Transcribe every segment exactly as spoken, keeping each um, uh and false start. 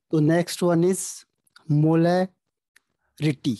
तो next one is molarity,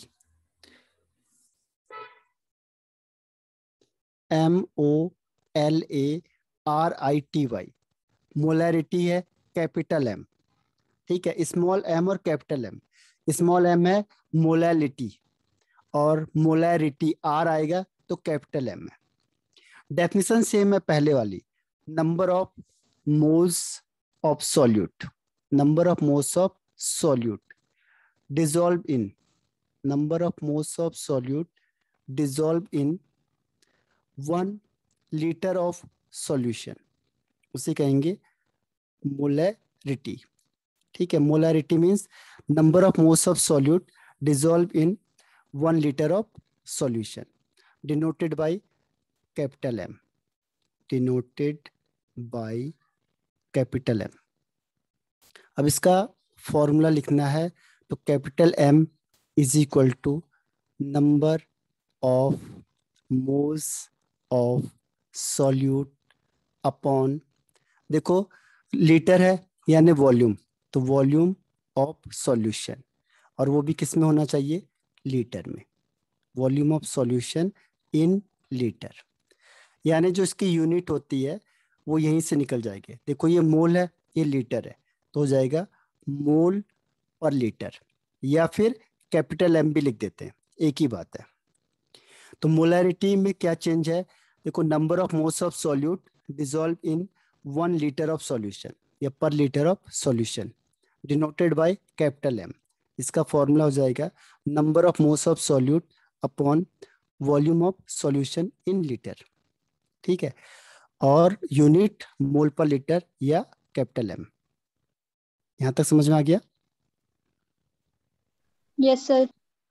M O L A R I T Y. Molarity है capital M, ठीक है, small M और capital M. Small M है molality और molarity R आएगा तो कैपिटल एम है। डेफिनेशन सेम है पहले वाली, number of moles of solute, number of moles of solute dissolve in, number of moles of solute dissolve in one litre of solution, उसे कहेंगे मोलैरिटी। ठीक है, molarity means number of moles of solute dissolve in one litre of solution, denoted by capital M, denoted by capital M. अब इसका formula लिखना है तो capital M is equal to number of moles of solute upon, देखो litre है यानी volume, तो volume of solution, और वो भी किस में होना चाहिए, लीटर में, volume of solution in litre, यानी जो इसकी यूनिट होती है वो यहीं से निकल जाएगी। देखो ये मोल है, ये लीटर है, तो हो जाएगा मोल पर लीटर, या फिर कैपिटल एम भी लिख देते हैं, एक ही बात है। तो मोलैरिटी में क्या चेंज है, देखो number of moles of solute dissolve in one litre of solution या per litre of solution, denoted by capital M. इसका फॉर्मूला हो जाएगा number of moles of solute upon volume of solution in litre, ठीक है, और unit mole per litre या capital M. यहां तक समझ में आ गया? Yes sir.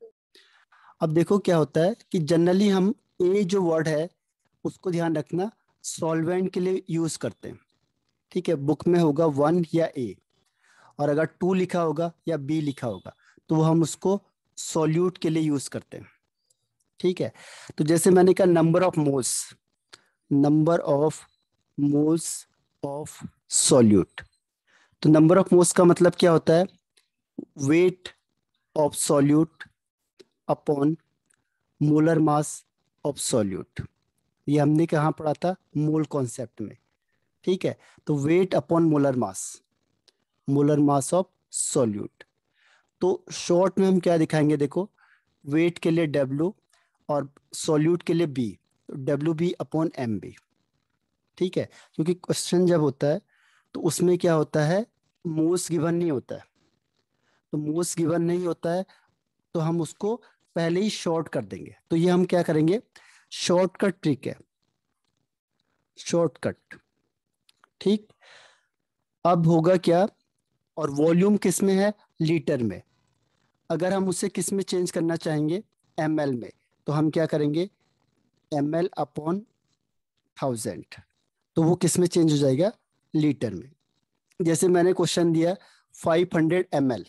अब देखो क्या होता है कि जनरली हम ए जो वर्ड है उसको ध्यान रखना सॉल्वेंट के लिए यूज करते हैं, ठीक है, बुक में होगा वन या ए, और अगर टू लिखा होगा या बी लिखा होगा तो हम उसको सॉल्यूट के लिए यूज करते हैं, ठीक है। तो जैसे मैंने कहा number of moles, number of moles of solute, तो नंबर ऑफ मोल्स का मतलब क्या होता है, weight of solute upon molar mass of solute. ये हमने कहाँ पढ़ा था, मोल कॉन्सेप्ट में, ठीक है। तो weight upon molar mass, molar mass of solute. तो शॉर्ट में हम क्या दिखाएंगे, देखो वेट के लिए डब्ल्यू और सॉल्यूट के लिए B, W B upon M B, ठीक है। क्योंकि क्वेश्चन जब होता है तो उसमें क्या होता है, मोल्स गिवन नहीं होता है, तो मोल्स गिवन नहीं होता है तो हम उसको पहले ही शॉर्ट कर देंगे। तो ये हम क्या करेंगे, शॉर्टकट ट्रिक है, शॉर्टकट, ठीक। अब होगा क्या, और वॉल्यूम किस में है, लीटर में, अगर हम उसे किस में चेंज करना चाहेंगे, एम एल में, तो हम क्या करेंगे, एम एल अपॉन थाउजेंड, तो वो किस में चेंज हो जाएगा, लीटर में। जैसे मैंने क्वेश्चन दिया फाइव हंड्रेड एम एल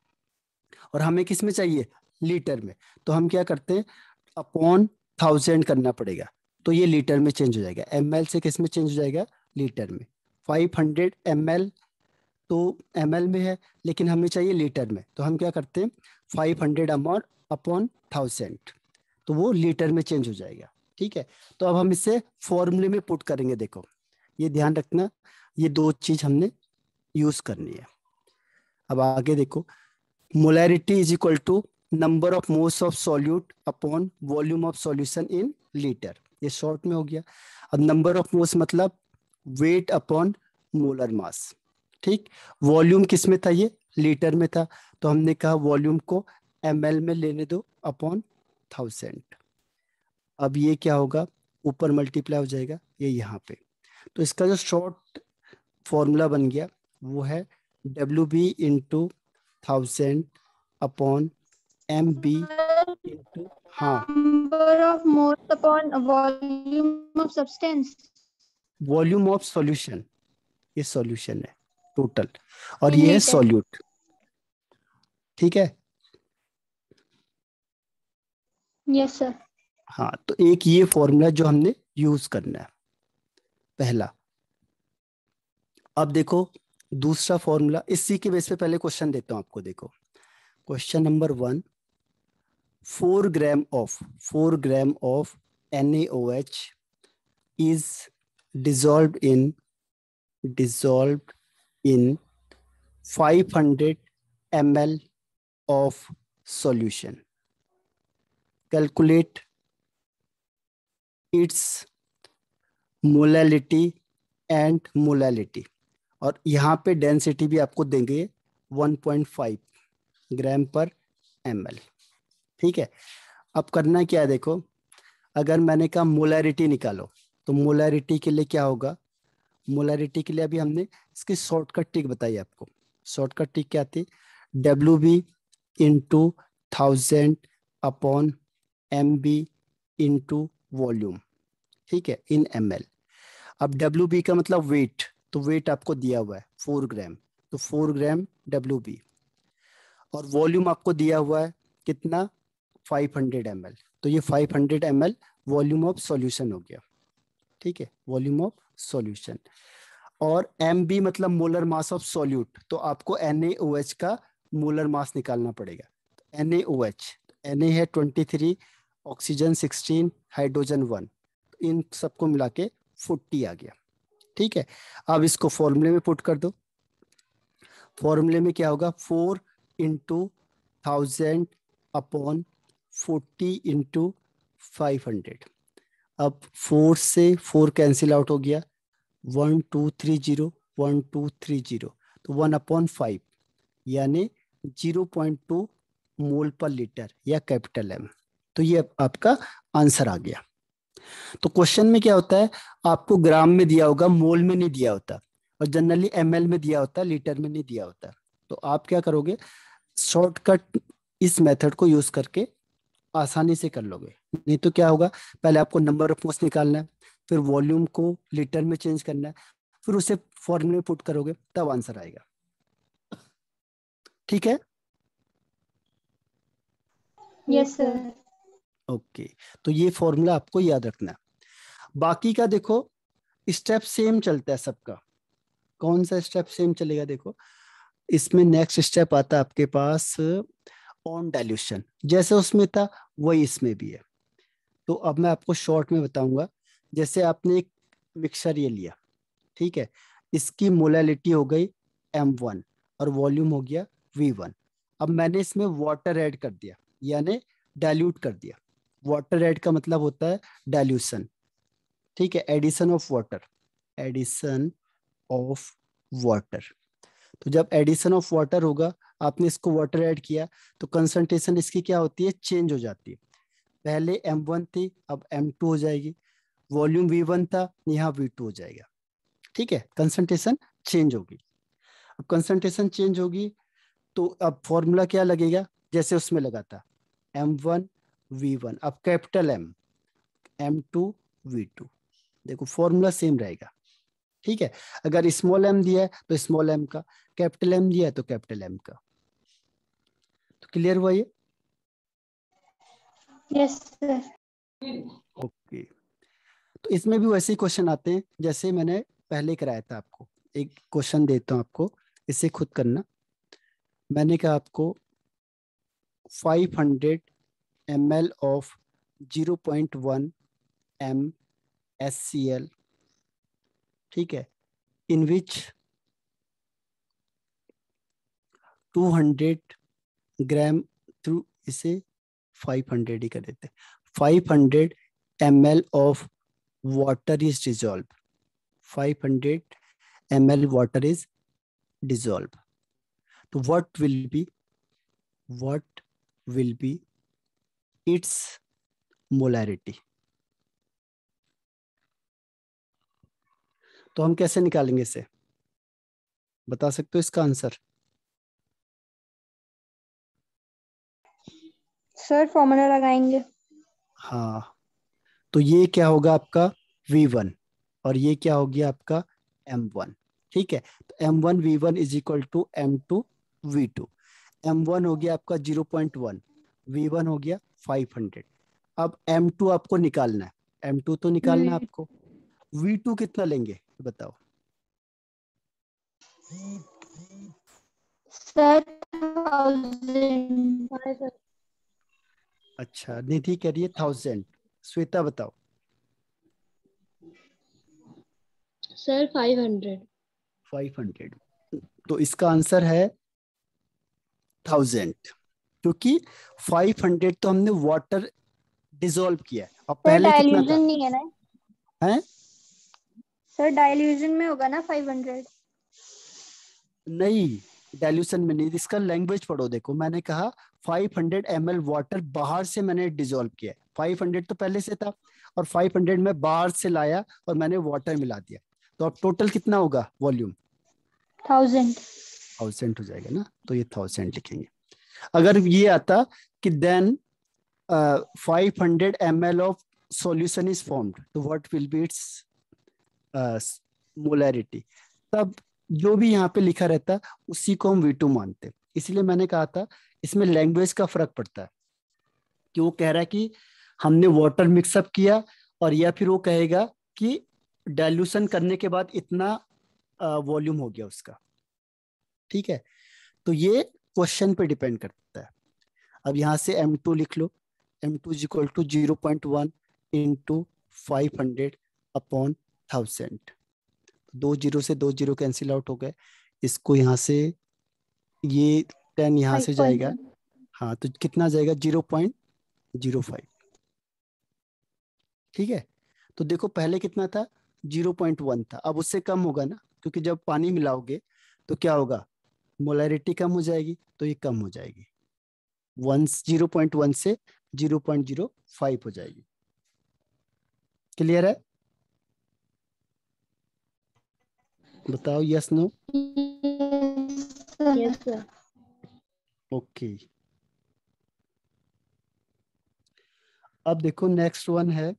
और हमें किस में चाहिए, लीटर में, तो हम क्या करते हैं, अपॉन थाउजेंड करना पड़ेगा, तो ये लीटर में चेंज हो जाएगा, एम एल से किस में चेंज हो जाएगा, लीटर में। फाइव हंड्रेड एम एल तो एम एल में है लेकिन हमें चाहिए लीटर में, तो हम क्या करते हैं, five hundred amount upon thousand, तो वो लीटर में चेंज हो जाएगा, ठीक है। तो अब हम इसे फॉर्मूले में पुट करेंगे, देखो ये ध्यान रखना, ये दो चीज हमने यूज करनी है। अब आगे देखो, molarity is equal to number of moles of solute upon volume of solution in litre, ये शॉर्ट में हो गया। अब नंबर ऑफ मोल्स मतलब वेट अपॉन मोलर मास, ठीक। वॉल्यूम किस में था, ये लीटर में था, तो हमने कहा वॉल्यूम को एम एल में लेने दो अपॉन थाउजेंड। अब ये क्या होगा, ऊपर मल्टीप्लाई हो जाएगा ये यहाँ पे, तो इसका जो शॉर्ट फॉर्मूला बन गया वो है W B into thousand upon M B into, हाँ, number of moles upon volume of substance. Volume of solution, ये सॉल्यूशन है टोटल, और इन ये है लीटर। सॉल्यूट, ठीक है। Yes sir. हाँ, तो एक ये फॉर्मूला जो हमने यूज करना है पहला। अब देखो दूसरा फॉर्मूला इसी के बेस पे पहले क्वेश्चन देता हूं आपको। देखो question number one, four gram of four gram of NaOH is dissolved in dissolved in five hundred milliliters of solution. Calculate its molality and molality. और यहाँ पे डेंसिटी भी आपको देंगे वन पॉइंट फाइव ग्राम पर एमएल। ठीक है, अब करना क्या है, देखो अगर मैंने कहा मोलैरिटी निकालो तो मोलैरिटी के लिए क्या होगा, मोलैरिटी के लिए अभी हमने इसकी शॉर्टकट ट्रिक बताई आपको। शॉर्टकट ट्रिक क्या थी, W B into thousand upon M B into volume. ठीक है, इन एम एल। अब डब्ल्यू बी का मतलब वेट, तो वेट आपको दिया हुआ है फोर ग्राम, तो फोर ग्राम डब्ल्यू बी, और वॉल्यूम आपको दिया हुआ है कितना, फाइव हंड्रेड एम एल, तो ये five hundred M L volume of solution हो गया। ठीक है, वॉल्यूम ऑफ सॉल्यूशन। और एम बी मतलब मोलर मास ऑफ सॉल्यूट, तो आपको NaOH का मोलर मास निकालना पड़ेगा। NaOH, Na है twenty three, oxygen sixteen, hydrogen one, तो इन सबको मिला के फोर्टी आ गया। ठीक है, अब इसको फॉर्मूले में पुट कर दो। फॉर्मूले में क्या होगा, four into thousand upon forty into five hundred. अब फोर से फोर कैंसिल आउट हो गया, one two three zero, one two three zero, तो वन अपॉन फाइव यानी zero point two mole per litre या कैपिटल एम। तो ये आपका आंसर आ गया। तो क्वेश्चन में क्या होता है, आपको ग्राम में दिया होगा, मोल में नहीं दिया होता, और जनरली एमएल में दिया होता, लीटर में नहीं दिया होता। तो आप क्या करोगे, शॉर्टकट इस मेथड को यूज करके आसानी से कर लोगे। नहीं तो क्या होगा, पहले आपको नंबर ऑफ मोल्स निकालना है, फिर वॉल्यूम को लीटर में चेंज करना है, फिर उसे फॉर्मूले में पुट करोगे, तब आंसर आएगा। ठीक है, यस सर। ओके, तो ये फॉर्मूला आपको याद रखना है। बाकी का देखो स्टेप सेम चलता है सबका। कौन सा स्टेप सेम चलेगा, देखो इसमें नेक्स्ट स्टेप आता है आपके पास ऑन डाइल्यूशन, जैसे उसमें था वही इसमें भी है। तो अब मैं आपको शॉर्ट में बताऊंगा। जैसे आपने एक मिक्सचर ये लिया, ठीक है, इसकी मोलैलिटी हो गई एम वन और वॉल्यूम हो गया वी वन। अब मैंने इसमें वाटर ऐड कर दिया, यानी डाइल्यूट कर दिया। वाटर ऐड का मतलब होता है डाइल्यूशन। ठीक है, addition of water, addition of water. तो जब एडिशन ऑफ वाटर होगा, आपने इसको वाटर ऐड किया, तो कंसंट्रेशन इसकी क्या होती है, चेंज हो जाती है। पहले एम वन थी, अब एम टू हो जाएगी। वॉल्यूम वी वन था, यहाँ वी टू हो जाएगा। ठीक है, कंसंट्रेशन चेंज होगी। अब कंसंट्रेशन चेंज होगी तो अब फॉर्मूला क्या लगेगा, जैसे उसमें लगा था एम वन वी वन, अब capital M, M two V two. देखो फॉर्मूला सेम रहेगा। ठीक है, अगर स्मॉल एम दिया है तो स्मॉल एम का, कैपिटल एम दिया है तो कैपिटल एम का। तो क्लियर हुआ ये? Yes sir. ओके, तो इसमें भी वैसे ही क्वेश्चन आते हैं जैसे मैंने पहले कराया था आपको। एक क्वेश्चन देता हूं आपको, इसे खुद करना। मैंने कहा आपको five hundred M L of zero point one M S C L, ठीक है, in which two hundred gram through, इसे फाइव हंड्रेड ही कर देते, five hundred M L of water is dissolve, five hundred M L water is dissolve. तो what will be, what will be its molarity. तो हम कैसे निकालेंगे इसे, बता सकते हो इसका आंसर? सर फॉर्मूला लगाएंगे। हाँ, तो ये क्या होगा आपका वी वन, और ये क्या हो गया आपका एम वन। ठीक है, तो M one V one is equal to M two V two. M one हो गया आपका zero point one, V one हो गया फाइव हंड्रेड। अब एम टू आपको निकालना है, एम टू तो निकालना है हम्म। आपको। वी टू कितना लेंगे बताओ? Sir thousand. अच्छा, निधि कह रही है थाउजेंड। श्वेता बताओ। Sir five hundred. Five hundred. तो इसका आंसर है थाउजेंड, क्योंकि फाइव हंड्रेड तो हमने वाटर डिसॉल्व किया है। और सर पहले कितना था? डाइल्यूजन नहीं है ना? है? सर डाइल्यूजन में होगा ना फाइव हंड्रेड? नहीं, डाइल्यूशन में नहीं। इसका लैंग्वेज पढ़ो। देखो, मैंने कहा five hundred M L water बाहर से मैंने डिसॉल्व किया है। फाइव हंड्रेड तो पहले से था, और फाइव हंड्रेड में बाहर से लाया और मैंने वाटर मिला दिया। तो अब टोटल कितना होगा वॉल्यूम? थाउजेंड। थाउजेंड हो जाएगा ना, तो ये थाउजेंड लिखेंगे। अगर ये आता कि then five hundred M L of solution is formed, तो what will be its molarity, तब जो भी यहाँ पे लिखा रहता उसी को हम वी टू मानते। इसलिए मैंने कहा था इसमें लैंग्वेज का फर्क पड़ता है, कि वो कह रहा है कि हमने वाटर मिक्सअप किया, और या फिर वो कहेगा कि डाइल्यूशन करने के बाद इतना वॉल्यूम हो गया उसका। ठीक है, तो ये क्वेश्चन पे डिपेंड करता है। अब यहाँ से एम टू लिख लो। M two is equal to zero point one into five hundred upon thousand. दो जीरो से दो जीरो कैंसिल आउट हो गए। इसको यहाँ से, ये टेन यहाँ से जाएगा। हाँ, तो कितना जाएगा? Zero point zero five. ठीक है, तो देखो पहले कितना था? जीरो पॉइंट वन था। अब उससे कम होगा ना, क्योंकि जब पानी मिलाओगे तो क्या होगा? मोलैरिटी कम हो जाएगी, तो ये कम हो जाएगी। वन जीरो पॉइंट वन से जीरो पॉइंट जीरो फाइव हो जाएगी। क्लियर है? बताओ yes no. Yes sir. Okay, अब देखो नेक्स्ट वन है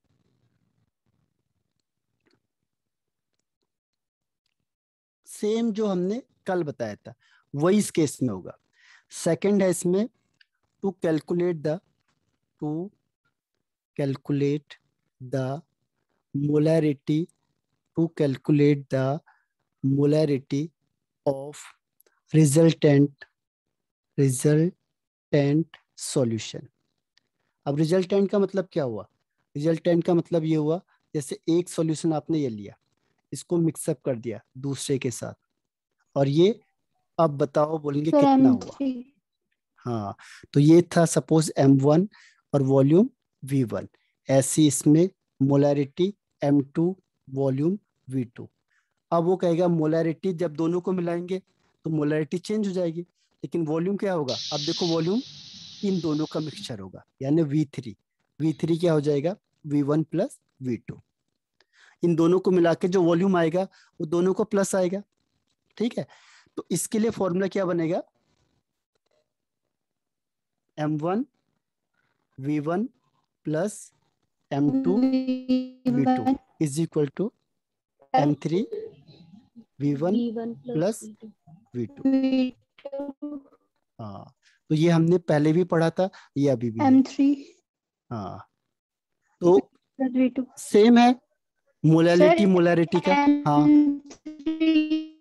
सेम जो हमने कल बताया था, वही इस केस में होगा। सेकंड है इसमें, to calculate the to calculate the molarity to calculate the molarity of resultant resultant solution. अब रिजल्टेंट का मतलब क्या हुआ? रिजल्टेंट का मतलब ये हुआ, जैसे एक सॉल्यूशन आपने ये लिया, इसको मिक्सअप कर दिया दूसरे के साथ, और ये अब बताओ बोलेंगे सर कितना एम हुआ। थ्री। हाँ, तो ये था सपोज एम वन और वॉल्यूम वी वन। ऐसी इसमें molarity M two, volume V two. अब वो कहेगा मोलैरिटी जब दोनों को मिलाएंगे तो मोलैरिटी चेंज हो जाएगी, लेकिन वॉल्यूम क्या होगा? अब देखो वॉल्यूम इन दोनों का मिक्सचर होगा, यानी वी थ्री। वी थ्री क्या हो जाएगा? V one plus V two. इन दोनों को मिला के जो वॉल्यूम आएगा वो दोनों को प्लस आएगा। ठीक है, तो इसके लिए फॉर्मूला क्या बनेगा? M one V one plus M two V two is equal to M three V one V one plus plus V two. हाँ, तो ये हमने पहले भी पढ़ा था, ये अभी भी है। एम थ्री हाँ, तो प्लस वी टू। सेम है सर मोलैरिटी मोलैरिटी का। एम हाँ थ्री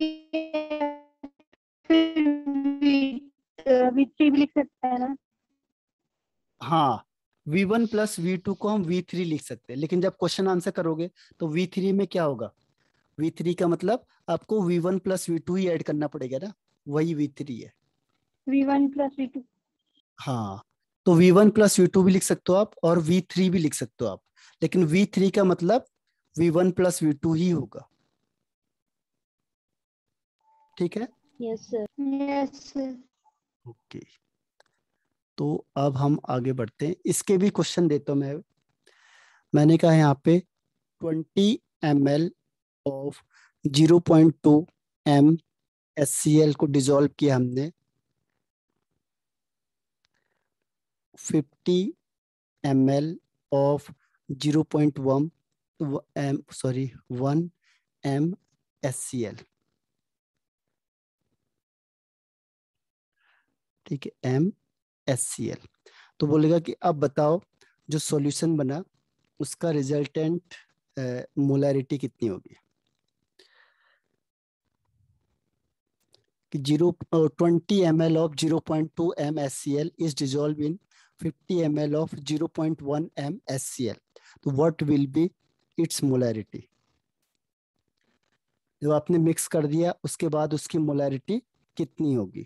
वी थ्री भी लिख सकते हैं ना? हाँ, V one plus V two को हम वी थ्री लिख सकते हैं, लेकिन जब क्वेश्चन आंसर करोगे तो वी थ्री में क्या होगा? वी थ्री का मतलब आपको V one plus V two ही ऐड करना पड़ेगा ना, वही वी थ्री है। V one plus V two. हाँ, तो V one plus V two भी लिख सकते हो आप, और वी थ्री भी लिख सकते हो आप, लेकिन वी थ्री का मतलब V one plus V two ही होगा। ठीक है? Yes sir. Yes sir. Okay, तो अब हम आगे बढ़ते हैं। इसके भी क्वेश्चन देता हूं मैं। मैंने कहा यहाँ पे twenty M L of zero point two M S C L को डिजोल्व किया हमने fifty M L of zero point one M sorry one M S C L. ठीक है, एम एस सी एल। तो बोलेगा कि अब बताओ जो सॉल्यूशन बना उसका रिजल्टेंट मोलैरिटी कितनी होगी? कि zero twenty M L of zero point two M S C L is dissolve in fifty M L of zero point one M S C L, तो what will be its molarity. जब आपने mix कर दिया उसके बाद उसकी molarity कितनी होगी,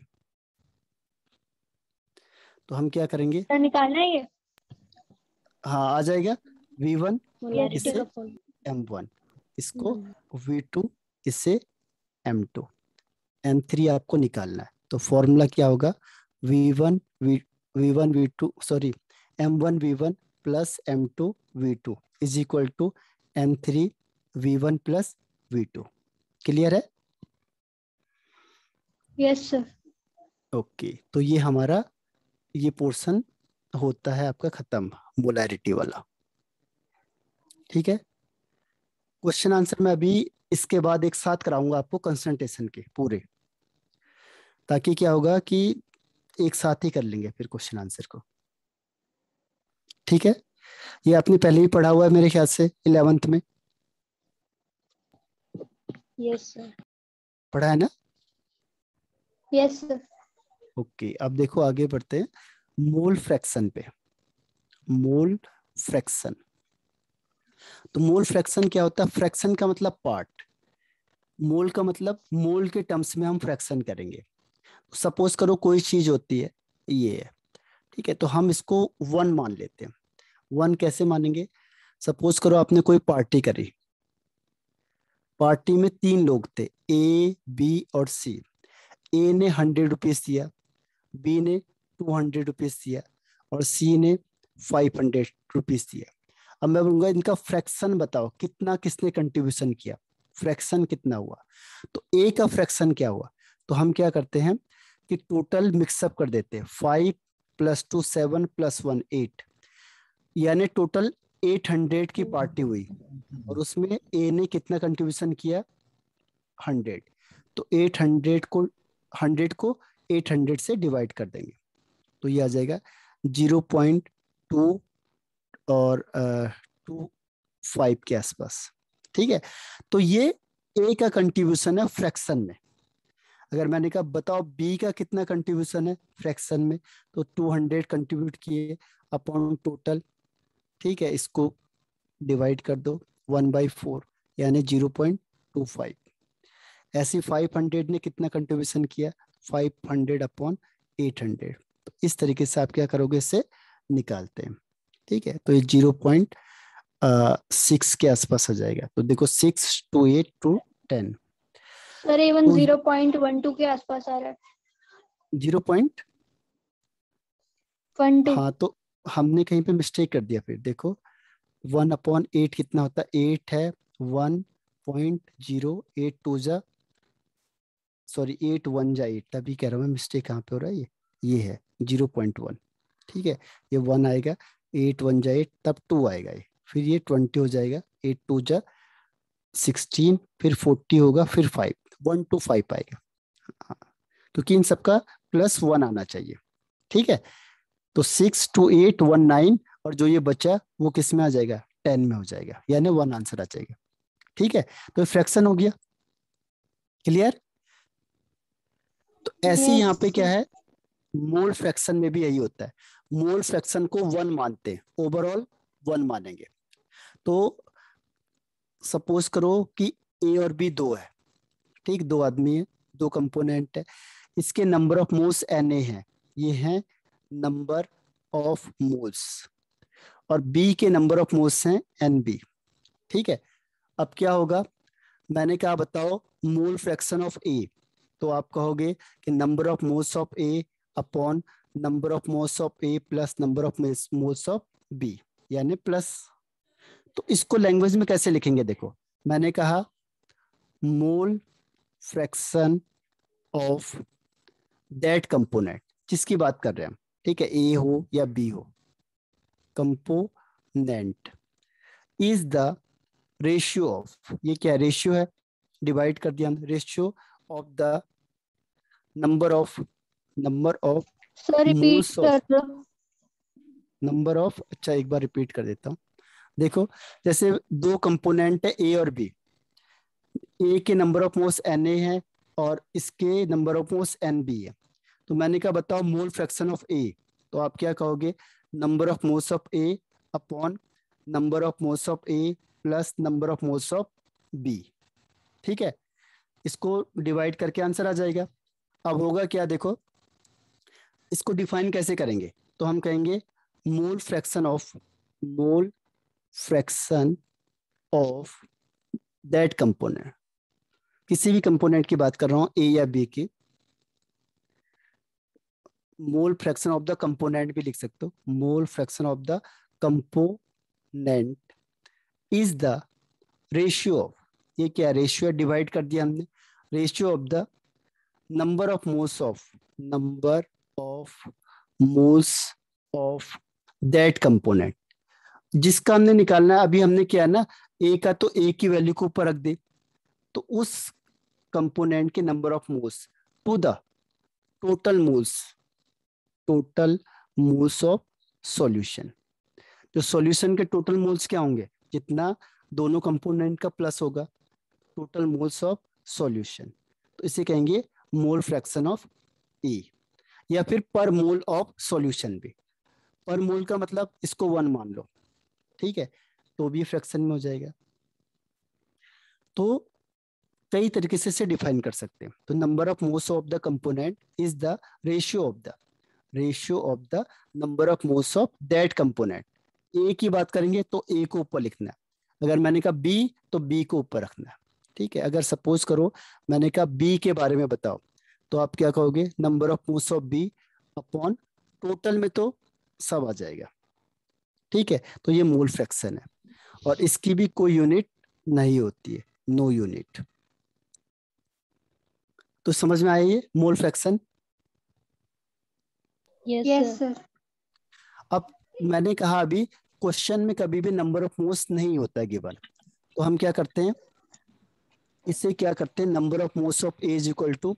तो हम क्या करेंगे, सर निकालना है ये। हाँ आ जाएगा वी वन मोलैरिटी इससे का फॉर्म। एम वन, इसको वी टू इससे एम टू, एम थ्री आपको निकालना है। तो फॉर्मूला क्या होगा, V one V V one V two sorry M one V one plus M two V two is equal to M three V one plus V two. Clear है? Yes sir. Okay, तो ये हमारा ये portion होता है आपका खत्म, molarity वाला। ठीक है, क्वेश्चन आंसर मैं अभी इसके बाद एक साथ कराऊंगा आपको कंसंट्रेशन के पूरे, ताकि क्या होगा कि एक साथ ही कर लेंगे फिर क्वेश्चन आंसर को। ठीक है, ये आपने पहले ही पढ़ा हुआ है मेरे ख्याल से इलेवेंथ में। Yes sir. पढ़ा है ना? Yes sir. ओके, अब देखो आगे बढ़ते हैं मोल फ्रैक्शन पे। मोल फ्रैक्शन, तो मोल फ्रैक्शन क्या होता है? फ्रैक्शन का मतलब पार्ट, मोल का मतलब मोल के टर्म्स में हम फ्रैक्शन करेंगे। सपोज करो कोई चीज होती है ये है, ठीक है, तो हम इसको वन मान लेते हैं। वन कैसे मानेंगे? सपोज करो आपने कोई पार्टी करी, पार्टी में तीन लोग थे ए बी और सी। ए ने हंड्रेड रुपीज दिया, बी ने टू हंड्रेड रुपीज दिया और सी ने फाइव हंड्रेड रुपीज दिया। अब मैं बोलूंगा इनका फ्रैक्शन बताओ, कितना किसने कंट्रीब्यूशन किया, फ्रैक्शन कितना हुआ। तो ए का फ्रैक्शन क्या हुआ, तो हम क्या करते हैं कि टोटल मिक्सअप कर देते हैं, five plus two seven plus one eight, यानी टोटल एट हंड्रेड की पार्टी हुई और उसमें ए ने कितना कंट्रीब्यूशन किया, हंड्रेड। तो एट हंड्रेड को हंड्रेड को एट हंड्रेड से डिवाइड कर देंगे, तो ये आ जाएगा जीरो पॉइंट टू और टू फाइव के आसपास। ठीक है, तो ये ए का कंट्रीब्यूशन है फ्रैक्शन में। अगर मैंने कहा बताओ बी का कितना कंट्रीब्यूशन है फ्रैक्शन में, तो टू हंड्रेड कंट्रीब्यूट किए अपॉन टोटल। ठीक है, इसको डिवाइड कर दो वन बाई फोर यानी जीरो पॉइंट टू फाइव। ऐसे फाइव हंड्रेड ने कितना कंट्रीब्यूशन किया, five hundred upon eight hundred. तो इस तरीके से आप क्या करोगे, इससे निकालते हैं। ठीक है, तो ये जीरो पॉइंट सिक्स के आसपास आ जाएगा। तो देखो six two eight two ten, sir even तो जीरो पॉइंट वन टू के आसपास आ रहा है। Zero point one two. हाँ, तो हमने कहीं पे मिस्टेक कर दिया। फिर देखो वन अपॉन एट कितना होता है, एट है, one point zero, eight two जा सॉरी एट वन जा एट, तभी कह रहा हूँ मैं मिस्टेक कहाँ पे हो रहा है। ये ये है जीरो पॉइंट वन। ठीक है, ये वन आएगा, एट वन जा एट, तब टू आएगा ये, फिर ये ट्वेंटी हो जाएगा, एट टू जा सिक्सटीन, फिर फोर्टी होगा, फिर फाइव, वन टू फाइव आएगा। हाँ, क्योंकि इन सबका प्लस वन आना चाहिए। ठीक है, तो six two eight one nine, और जो ये बचा वो किस में आ जाएगा, टेन में हो जाएगा, यानी वन आंसर आ जाएगा। ठीक है, तो फ्रैक्शन हो गया। क्लियर? तो ऐसे यहाँ पे क्या है, मोल फ्रैक्शन में भी यही होता है। मोल फ्रैक्शन को वन मानते हैं, ओवरऑल वन मानेंगे। तो सपोज करो कि ए और बी दो है, ठीक, दो आदमी है, दो कंपोनेंट है, इसके number of moles N A है, ये है नंबर ऑफ मोल्स, और बी के नंबर ऑफ मोल्स हैं एन बी। ठीक है, अब क्या होगा, मैंने कहा बताओ मोल फ्रैक्शन ऑफ ए, तो आप कहोगे कि number of moles of A upon number of moles of A plus number of moles of B, यानी प्लस। तो इसको लैंग्वेज में कैसे लिखेंगे, देखो मैंने कहा mole fraction of that component, जिसकी बात कर रहे हैं हम, ठीक है, ए हो या बी हो, component is the ratio of, ये क्या रेशियो है, डिवाइड कर दिया हमने, ratio of the number of number of sir repeat moles कर ऑफ दो। नंबर ऑफ, अच्छा एक बार रिपीट कर देता हूँ। देखो जैसे दो कंपोनेंट है ए और बी, ए के number of moles N A है और इसके number of moles N B है। तो मैंने कहा बताओ मोल फ्रैक्शन ऑफ ए, तो आप क्या कहोगे, number of moles of A upon number of moles of A plus number of moles of B. ठीक है, इसको डिवाइड करके आंसर आ जाएगा। अब होगा क्या, देखो इसको डिफाइन कैसे करेंगे, तो हम कहेंगे mole fraction of mole fraction of that component, किसी भी कंपोनेंट की बात कर रहा हूं ए या बी की, mole fraction of the component भी लिख सकते हो, mole fraction of the component is the ratio of, ये क्या रेशियो डिवाइड कर दिया हमने, ratio of the number of moles of number of moles of that component, जिसका हमने निकालना है। अभी हमने किया ना ए का, तो ए की वैल्यू को ऊपर रख दे, तो उस कंपोनेंट के number of moles to the total moles total moles of solution. जो सॉल्यूशन के टोटल मोल्स क्या होंगे, जितना दोनों कंपोनेंट का प्लस होगा, टोटल मोल्स ऑफ सॉल्यूशन, तो इसे कहेंगे मोल फ्रैक्शन ऑफ ए, या फिर पर मोल ऑफ सॉल्यूशन भी। पर मोल का मतलब इसको वन मान लो, ठीक है, तो भी फ्रैक्शन में हो जाएगा। तो कई तरीके से इसे डिफाइन कर सकते हैं। तो number of moles of the component is the ratio of the ratio of the number of moles of that component. A की बात करेंगे तो ए को ऊपर लिखना है, अगर मैंने कहा बी तो बी को ऊपर रखना है। ठीक है, अगर सपोज करो मैंने कहा बी के बारे में बताओ, तो आप क्या कहोगे, number of moles of B upon total में तो सब आ जाएगा। ठीक है, तो ये मोल फ्रैक्शन है, और इसकी भी कोई यूनिट नहीं होती है, नो यूनिट। तो समझ में आया ये mole fraction. Yes yes sir. Sir. अब मैंने कहा अभी क्वेश्चन में कभी भी नंबर ऑफ मोल्स नहीं होता गिवन, तो हम क्या करते हैं, इसे क्या करते हैं, number of moles of A is equal to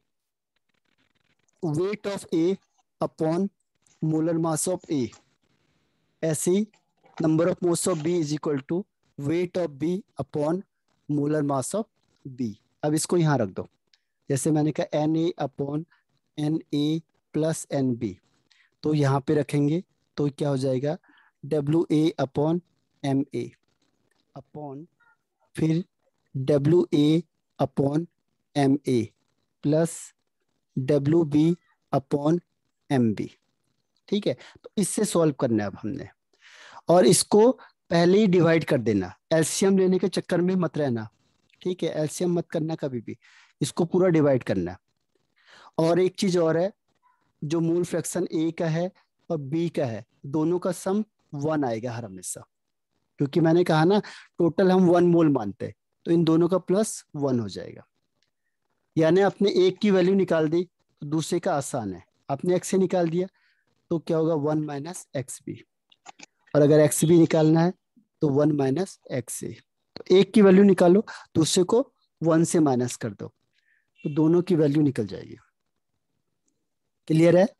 weight of A upon molar mass of A. ऐसे ही number of moles of B is equal to weight of B upon molar mass of B. अब इसको यहाँ रख दो, जैसे मैंने कहा N A upon N A plus N B, तो यहाँ पे रखेंगे तो क्या हो जाएगा, W A upon M A upon फिर W A upon M A plus W B upon M B. ठीक है, तो इससे सॉल्व करना है अब हमने, और इसको पहले ही डिवाइड कर देना, एलसीएम लेने के चक्कर में मत रहना। ठीक है, एलसीएम मत करना कभी भी, इसको पूरा डिवाइड करना है। और एक चीज और है, जो मोल फ्रैक्शन ए का है और बी का है, दोनों का सम वन आएगा हर हमेशा, क्योंकि मैंने कहा ना टोटल हम वन मोल मानते हैं, तो इन दोनों का प्लस वन हो जाएगा। यानी आपने एक की वैल्यू निकाल दी तो दूसरे का आसान है, आपने एक्स से निकाल दिया तो क्या होगा, वन माइनस एक्स बी, और अगर एक्स बी निकालना है तो वन माइनस एक्स ए। तो एक की वैल्यू निकालो, दूसरे को वन से माइनस कर दो, तो दोनों की वैल्यू निकल जाएगी। क्लियर है?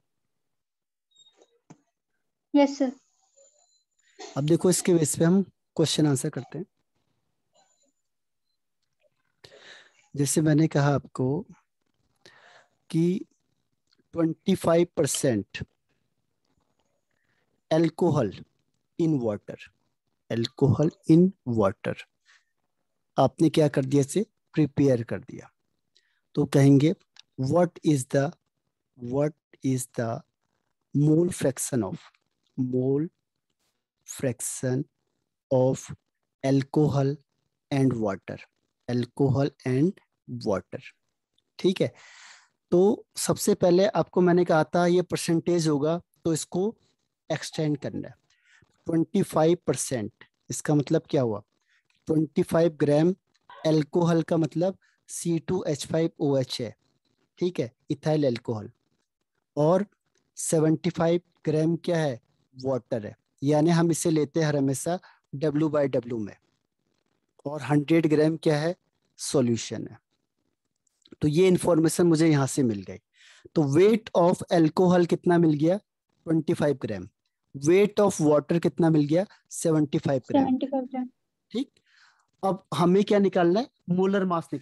Yes sir. अब देखो इसके बेस पे हम क्वेश्चन आंसर करते हैं। जैसे मैंने कहा आपको कि twenty five percent alcohol in water, alcohol in water आपने क्या कर दिया, इसे प्रिपेयर कर दिया, तो कहेंगे what is the what is the mole fraction of mole fraction of alcohol and water, alcohol and water. ठीक है, तो सबसे पहले आपको मैंने कहा था ये परसेंटेज होगा, तो इसको एक्सटेंड करना है। ट्वेंटी फाइव परसेंट इसका मतलब क्या हुआ, ट्वेंटी फाइव ग्राम एल्कोहल का मतलब C two H five O H है। ठीक है, इथाइल एल्कोहल, और सेवेंटी फाइव ग्राम क्या है, वाटर है, यानी हम इसे लेते हैं हर हमेशा डब्ल्यू बाई डब्ल्यू में, और हंड्रेड ग्राम क्या है, सॉल्यूशन है। तो ये इंफॉर्मेशन मुझे यहाँ से मिल गई। तो वेट ऑफ एल्कोहल कितना मिल गया, twenty five gram, weight of water कितना मिल गया, seventy five gram. Seventy five gram. ठीक, अब हमें क्या निकालना है, मोलर मास निकालना है।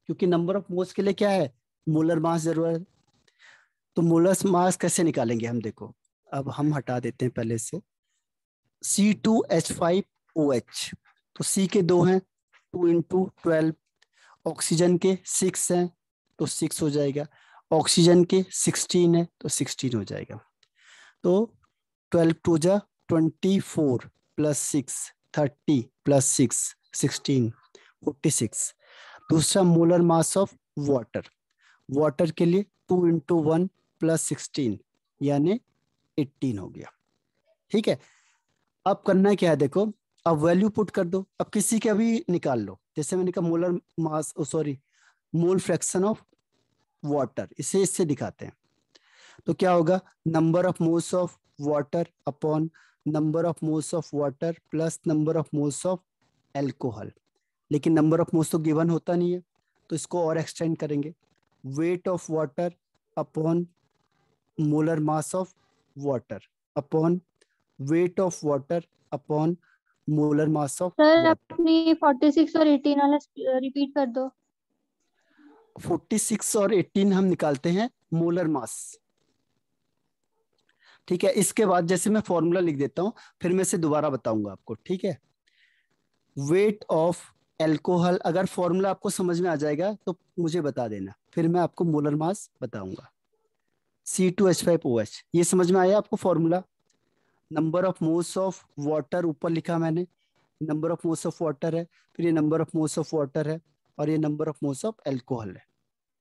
क्योंकि नंबर ऑफ मोल्स के लिए क्या है, मोलर मास जरूरत है। तो मोलर मास कैसे निकालेंगे हम, देखो अब हम हटा देते हैं पहले से C two H five O H. तो सी के दो हैं, टू इंटू ट्वेल्व, ऑक्सीजन के सिक्स हैं तो सिक्स हो जाएगा, ऑक्सीजन के सिक्सटीन है तो सिक्सटीन हो जाएगा। तो ट्वेल्व टू जा twenty four plus six thirty plus six sixteen forty six. दूसरा molar mass of water, water के लिए two into one plus sixteen यानी एटीन हो गया। ठीक है, अब करना क्या है देखो, अब वैल्यू पुट कर दो, अब किसी का भी निकाल लो। जैसे मैंने कहा molar mass, sorry mole fraction of water, इसे इससे दिखाते हैं। तो क्या होगा, number of moles of water upon number of moles of water plus number of moles of alcohol. लेकिन नंबर ऑफ मोल्स तो गिवन होता नहीं है, तो इसको और एक्सटेंड करेंगे, weight of water upon molar mass of water upon weight of water upon molar mass of sir water. अपनी फोर्टी सिक्स और एटीन वाला रिपीट कर दो। फोर्टी सिक्स और एटीन हम निकालते हैं मोलर मास। ठीक है, इसके बाद जैसे मैं फॉर्मूला लिख देता हूं, फिर मैं से दोबारा बताऊंगा आपको। ठीक है, वेट ऑफ एल्कोहल, अगर फॉर्मूला आपको समझ में आ जाएगा तो मुझे बता देना, फिर मैं आपको मोलर मास बताऊंगा। C two H five O H, ये समझ में आया आपको formula. Number of moles of water ऊपर लिखा मैंने, number of moles of water है, फिर ये number of moles of water है, और ये number of moles of alcohol है।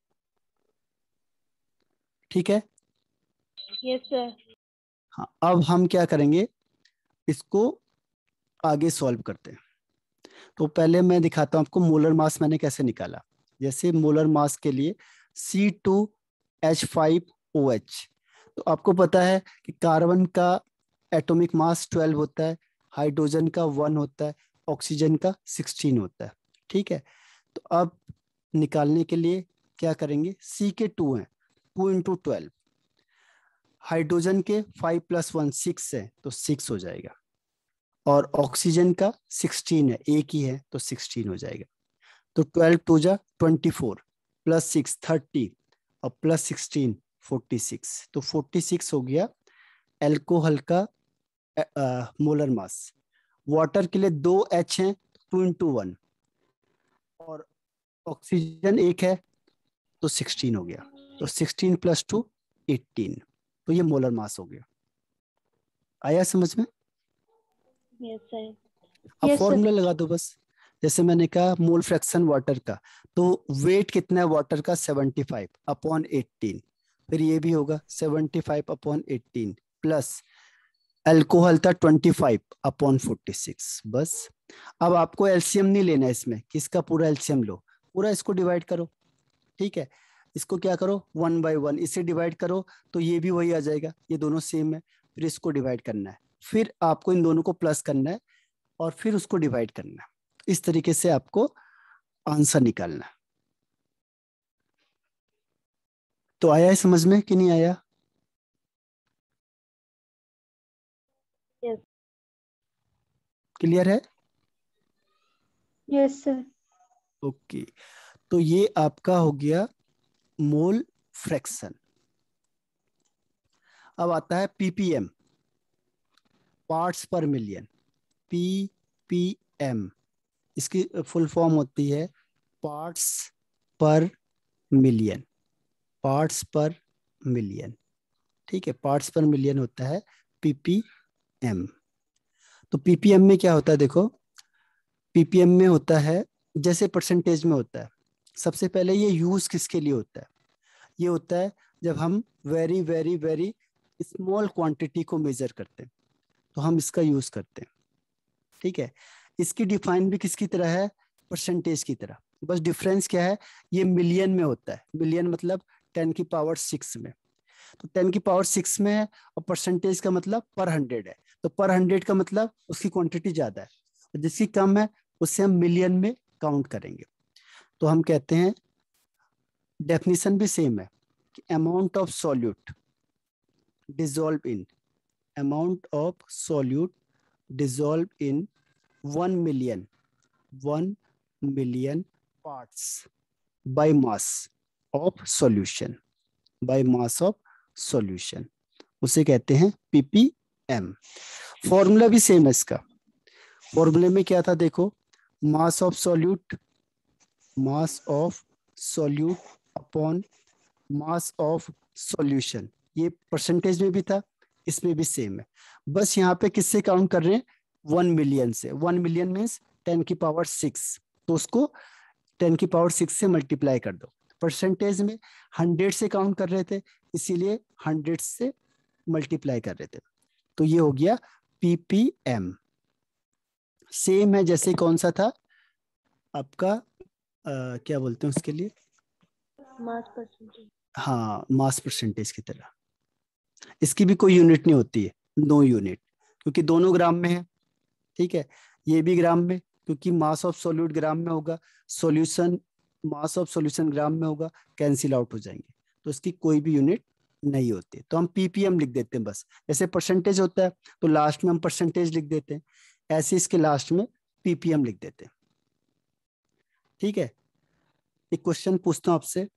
ठीक है, यस सर। हाँ अब हम क्या करेंगे, इसको आगे सॉल्व करते हैं। तो पहले मैं दिखाता हूं आपको मोलर मास मैंने कैसे निकाला। जैसे मोलर मास के लिए C two H five O H, तो आपको पता है कि कार्बन का एटॉमिक मास ट्वेल्व होता है, हाइड्रोजन का वन होता है, ऑक्सीजन का सिक्सटीन होता है। ठीक है, तो अब निकालने के लिए क्या करेंगे, सी के टू हैं, टू इंटू ट्वेल्व, हाइड्रोजन के फाइव प्लस वन सिक्स है तो सिक्स हो जाएगा, और ऑक्सीजन का सिक्सटीन है, एक ही है तो सिक्सटीन हो जाएगा। तो ट्वेल्व टू जा twenty four plus six thirty और प्लस सिक्सटीन फोर्टी सिक्स, तो फोर्टी सिक्स हो गया एल्कोहल का मोलर मास। वाटर के लिए दो एच हैं, टू इंटू वन, और ऑक्सीजन एक है तो सिक्सटीन हो गया, तो सिक्सटीन प्लस टू एटीन, तो ये मोलर मास हो गया। आया समझ में? Yes sir. अब Yes, sir. फॉर्मूला लगा दो बस। जैसे मैंने कहा मोल फ्रैक्शन वाटर का, तो वेट कितना है वाटर का, सेवेंटी फाइव अपॉन एटीन, फिर ये भी होगा seventy five upon eighteen, plus alcohol था twenty five upon forty six. बस अब आपको एलसीएम नहीं लेना है इसमें, किसका पूरा एलसीएम लो, पूरा इसको डिवाइड करो। ठीक है, इसको क्या करो, वन बाय वन इसे डिवाइड करो, तो ये भी वही आ जाएगा, ये दोनों सेम है, फिर इसको डिवाइड करना है, फिर आपको इन दोनों को प्लस करना है, और फिर उसको डिवाइड करना है। इस तरीके से आपको आंसर निकालना है। तो आया है समझ में कि नहीं आया? यस। क्लियर है? Yes, sir. ओके, तो ये आपका हो गया मोल फ्रैक्शन। अब आता है PPM, parts per million, PPM, इसकी फुल फॉर्म होती है parts per million, parts per million. ठीक है, पार्ट्स पर मिलियन होता है पीपीएम। तो पीपीएम में क्या होता है देखो, पीपीएम में होता है जैसे परसेंटेज में होता है। सबसे पहले ये यूज किसके लिए होता है, ये होता है जब हम very very very small quantity को मेजर करते हैं, तो हम इसका यूज करते हैं। ठीक है, इसकी डिफाइन भी किसकी तरह है, परसेंटेज की तरह, बस डिफरेंस क्या है, ये मिलियन में होता है, मिलियन मतलब टेन की पावर सिक्स में, तो टेन की पावर सिक्स में है, और परसेंटेज का मतलब पर हंड्रेड है, तो पर हंड्रेड का मतलब उसकी क्वांटिटी ज्यादा है, और जिसकी कम है उससे हम मिलियन में काउंट करेंगे। तो हम कहते हैं, डेफिनेशन भी सेम है कि amount of solute dissolve in, amount of solute dissolve in one million, one million parts by mass of solution, by mass of solution, उसे कहते हैं पीपीएम। फॉर्मूला भी सेम है इसका। फॉर्मूले में क्या था देखो, mass of solute, mass of solute upon mass of solution, ये परसेंटेज में भी था, इसमें भी सेम है। बस यहाँ पे किससे काउंट कर रहे हैं, वन मिलियन से। वन मिलियन मीन्स टेन की पावर सिक्स, तो उसको टेन की पावर सिक्स से मल्टीप्लाई कर दो। परसेंटेज में हंड्रेड से काउंट कर रहे थे, इसीलिए हंड्रेड से मल्टीप्लाई कर रहे थे, तो ये हो गया पीपीएम। सेम है जैसे कौन सा था आपका, आ, क्या बोलते हैं उसके लिए, मास परसेंटेज। हाँ, मास परसेंटेज की तरह। इसकी भी कोई यूनिट नहीं होती है, नो यूनिट, क्योंकि दोनों ग्राम में है। ठीक है, ये भी ग्राम में, क्योंकि मास ऑफ सॉल्यूट ग्राम में होगा, solution mass of solution gram में होगा, कैंसिल आउट हो जाएंगे, तो इसकी कोई भी यूनिट नहीं होती। तो हम पीपीएम लिख देते हैं बस, जैसे परसेंटेज होता है तो लास्ट में हम परसेंटेज लिख देते हैं, ऐसे इसके लास्ट में पीपीएम लिख देते हैं। ठीक है, एक क्वेश्चन पूछता हूं आपसे,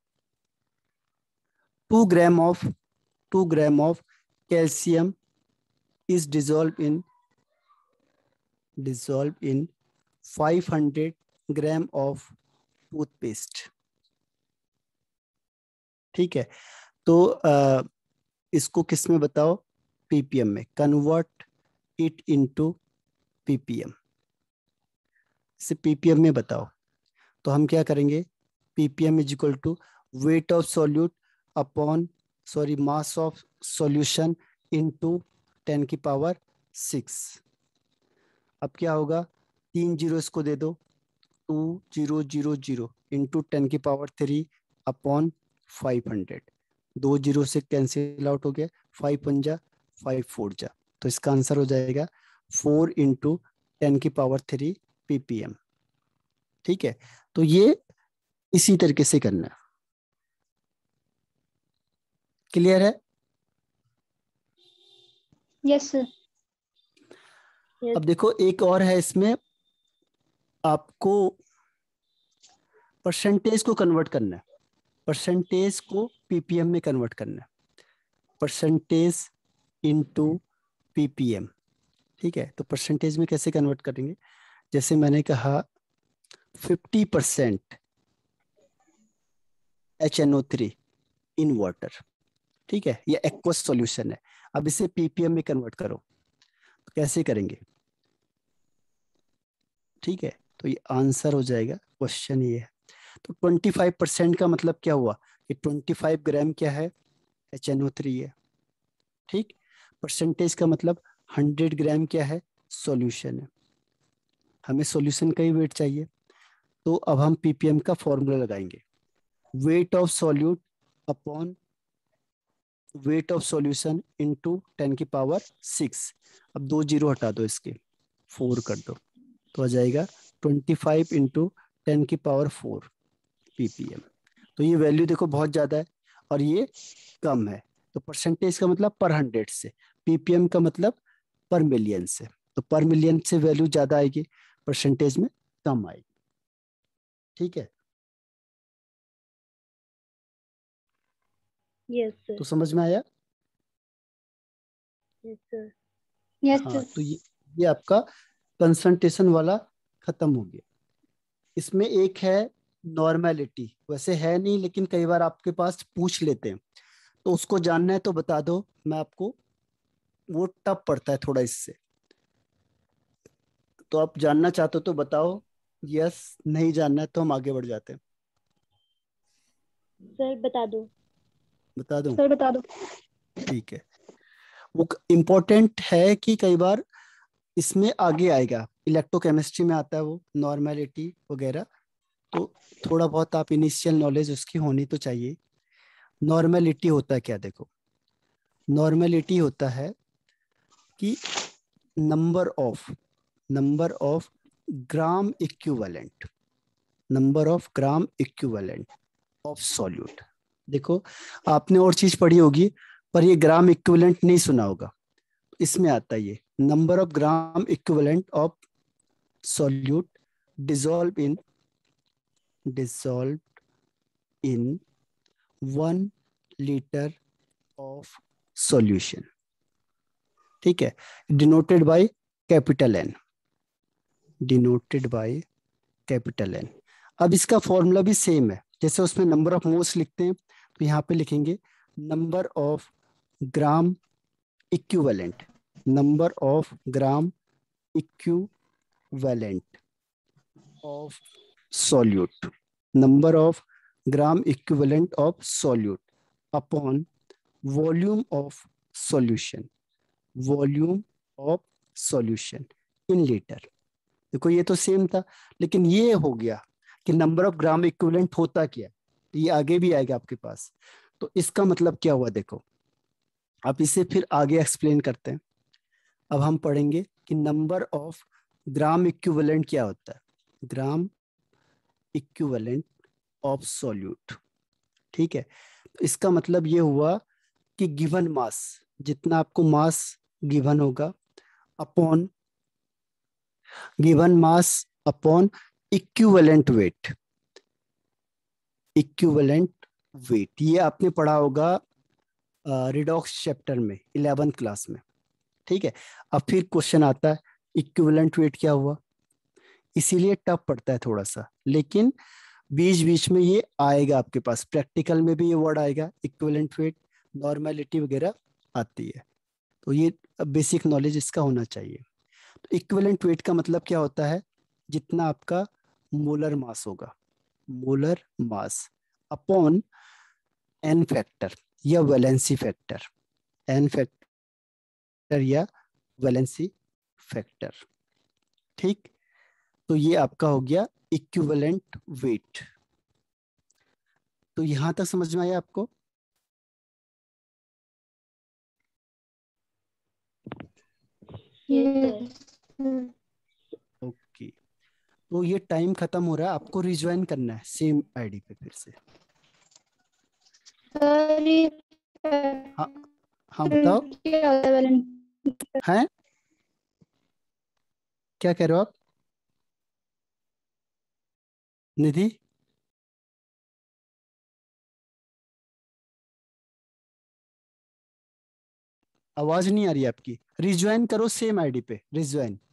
two gram of two gram of calcium is dissolved in dissolved in five hundred gram of toothpaste। ठीक है, तो आ, इसको किस में बताओ, पीपीएम में, कन्वर्ट इट इनटू पीपीएम, इसे पीपीएम में बताओ। तो हम क्या करेंगे, PPM is equal to weight of solute upon sorry mass of solution into ten की पावर सिक्स। अब क्या होगा, तीन जीरो इसको दे दो, two zero zero zero into ten की power three upon five hundred, दो जीरो से कैंसिल आउट हो गया, फाइव पंजा फाइव फोर जा, तो इसका आंसर हो जाएगा फोर इंटू टेन की पावर थ्री पीपीएम। ठीक है, तो ये इसी तरीके से करना है। क्लियर है? Yes sir. अब देखो एक और है इसमें, आपको परसेंटेज को कन्वर्ट करना है, परसेंटेज को पीपीएम में कन्वर्ट करना है, परसेंटेज इनटू पीपीएम। ठीक है, तो परसेंटेज में कैसे कन्वर्ट करेंगे, जैसे मैंने कहा fifty percent H N O three in water. ठीक है, ये एक्वस सॉल्यूशन है। अब इसे पीपीएम में कन्वर्ट करो, तो कैसे करेंगे? ठीक है, तो ये आंसर हो जाएगा, क्वेश्चन ये है। तो ट्वेंटी फाइव परसेंट का मतलब क्या हुआ कि ट्वेंटी फाइव ग्राम क्या है, एच एन ओ थ्री है। ठीक, परसेंटेज का मतलब हंड्रेड ग्राम क्या है, सॉल्यूशन है। हमें सॉल्यूशन का ही वेट चाहिए, तो अब हम पीपीएम का फॉर्मूला लगाएंगे, weight of solute upon weight of solution into ten की पावर सिक्स। अब दो जीरो हटा दो, इसके फोर कर दो, तो आ जाएगा ट्वेंटी फाइव इंटू टेन की पावर फोर पीपीएम। तो ये वैल्यू देखो बहुत ज्यादा है और ये कम है, तो परसेंटेज का मतलब पर हंड्रेड से, पीपीएम का मतलब पर मिलियन से, तो पर मिलियन से वैल्यू ज्यादा आएगी, परसेंटेज में कम आएगी। ठीक है, यस सर। तो समझ में आया? Yes sir. यस हाँ, सर। तो ये ये आपका कंसंट्रेशन वाला खत्म हो गया। इसमें एक है नॉर्मेलिटी, वैसे है नहीं लेकिन कई बार आपके पास पूछ लेते हैं, तो उसको जानना है तो बता दो, मैं आपको, वो टफ पड़ता है थोड़ा इससे, तो आप जानना चाहते हो तो बताओ, यस, नहीं जानना है तो हम आगे बढ़ जाते हैं। सर बता दो। बता दूं? सर बता दो। ठीक है, वो इम्पोर्टेंट है कि कई बार इसमें आगे आएगा, इलेक्ट्रोकेमिस्ट्री में आता है वो नॉर्मेलिटी वगैरह, तो थोड़ा बहुत आप इनिशियल नॉलेज उसकी होनी तो चाहिए। नॉर्मेलिटी होता है क्या, देखो, नॉर्मेलिटी होता है कि number of number of gram equivalent number of gram equivalent of solute. देखो, आपने और चीज पढ़ी होगी पर ये ग्राम इक्विवेलेंट नहीं सुना होगा, इसमें आता है ये number of gram equivalent of solute dissolve in dissolve in one liter of solution. ठीक है, denoted by capital N, denoted by capital N. अब इसका फॉर्मूला भी सेम है, जैसे उसमें नंबर ऑफ मोल्स लिखते हैं तो यहाँ पे लिखेंगे number of gram equivalent, number of gram equivalent of solute, number of gram equivalent of solute upon volume of solution, volume of solution in liter. देखो ये तो सेम था, लेकिन ये हो गया कि नंबर ऑफ ग्राम इक्विवेलेंट होता क्या, ये आगे भी आएगा आपके पास। तो इसका मतलब क्या हुआ, देखो आप इसे फिर आगे एक्सप्लेन करते हैं। अब हम पढ़ेंगे कि नंबर ऑफ ग्राम इक्विवेलेंट क्या होता है, ग्राम इक्विवेलेंट ऑफ सॉल्यूट। ठीक है, तो इसका मतलब ये हुआ कि गिवन मास, जितना आपको मास गिवन होगा upon given mass upon equivalent weight, equivalent weight ये आपने पढ़ा होगा रिडॉक्स चैप्टर में इलेवेंथ क्लास में। ठीक है, अब फिर क्वेश्चन आता है इक्विवेलेंट वेट क्या हुआ, इसीलिए टफ पड़ता है थोड़ा सा, लेकिन बीच बीच में ये आएगा आपके पास, प्रैक्टिकल में भी ये वर्ड आएगा, इक्विवेलेंट वेट, नॉर्मेलिटी वगैरह आती है, तो ये बेसिक नॉलेज इसका होना चाहिए। तो इक्विवेलेंट वेट का मतलब क्या होता है, जितना आपका मोलर मास होगा, molar mass upon N factor या वैलेंसी फैक्टर, एन फैक्टर या वैलेंसी फैक्टर। ठीक, तो ये आपका हो गया इक्विवेलेंट वेट। तो यहां तक समझ में आया आपको? ओके, तो ये टाइम खत्म हो रहा है, आपको रिज्वाइन करना है सेम आईडी पे फिर से। हाँ हाँ बताओ, हैं क्या कह रहे हो आप निधि? आवाज नहीं आ रही आपकी, रिज्वाइन करो सेम आईडी पे, रिज्वाइन।